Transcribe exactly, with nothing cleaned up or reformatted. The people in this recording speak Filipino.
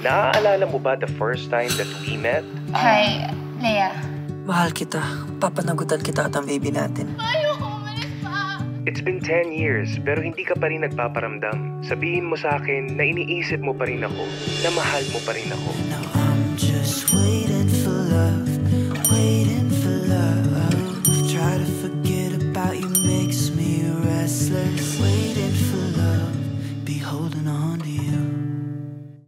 Naaalala mo ba the first time that we met? Hi, Leia. Mahal kita. Papanagutan kita at ang baby natin. Ayoko, umalis pa! It's been ten years, pero hindi ka pa rin nagpaparamdam. Sabihin mo sa akin na iniisip mo pa rin ako, na mahal mo pa rin ako. Now I'm just waiting.